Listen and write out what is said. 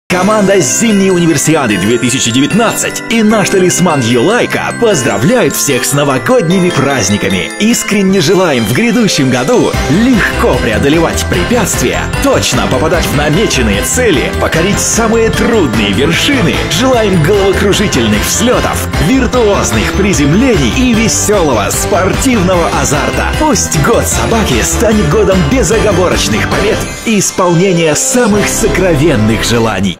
Команда Зимней Универсиады 2019 и наш талисман Юлайка поздравляют всех с новогодними праздниками. Искренне желаем в грядущем году легко преодолевать препятствия, точно попадать в намеченные цели, покорить самые трудные вершины. Желаем головокружительных взлетов, виртуозных приземлений и веселого спортивного азарта. Пусть год собаки станет годом безоговорочных побед и исполнения самых сокровенных желаний.